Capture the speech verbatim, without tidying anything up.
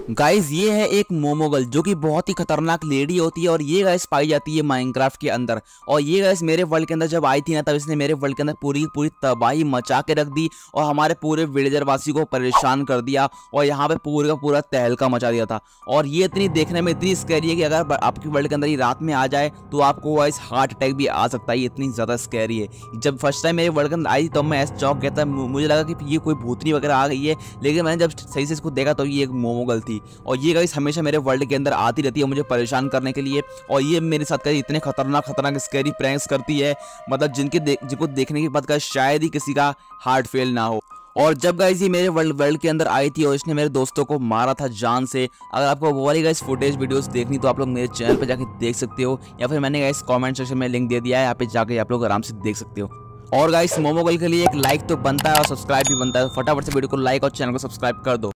Guys ये है एक मोमोगल जो कि बहुत ही खतरनाक लेडी होती है और ये गाइस पाई जाती है माइनक्राफ्ट के अंदर। और ये गाइस मेरे वर्ल्ड के अंदर जब आई थी ना, तब इसने मेरे वर्ल्ड के अंदर पूरी पूरी तबाही मचा के रख दी और हमारे पूरे विलेजर वासी को परेशान कर दिया और यहाँ पे पूरे का पूरा तहलका मचा दिया था। और ये इतनी देखने में इतनी स्कैरी है कि अगर आपकी वर्ल्ड के अंदर ये रात में आ जाए तो आपको गाइस हार्ट अटैक भी आ सकता है, इतनी ज़्यादा स्कैरी है। जब फर्स्ट टाइम मेरे वर्ल्ड के अंदर आई तो मैं ऐसे चौंक गया था, मुझे लगा कि ये कोई भूतनी वगैरह आ गई है, लेकिन मैंने जब सही से इसको देखा तो ये एक मोमोगल थी। और ये गाइस हमेशा मेरे वर्ल्ड के अंदर आती रहती है मुझे परेशान करने के लिए। और ये मेरे साथ कहीं इतने खतरनाक खतरनाक स्कैरी प्रैंक्स करती है, मतलब जिनके दे, जिनको देखने के बाद का शायद ही किसी का हार्ट फेल ना हो। और जब गाइस ये मेरे वर्ल्ड वर्ल्ड के अंदर आई थी और इसने मेरे दोस्तों को मारा था जान से, अगर आपको वो वाली गाइस फुटेज वीडियोस देखनी तो आप लोग मेरे चैनल पे जाके देख सकते हो, या फिर मैंने गाइस कमेंट सेक्शन में लिंक दे दिया है, यहाँ पे जाके आप लोग आराम से देख सकते हो। और गाइस मोमोगल के लिए एक लाइक तो बनता है और सब्सक्राइब भी बनता है, तो फटाफट से वीडियो को लाइक और चैनल को सब्सक्राइब कर दो।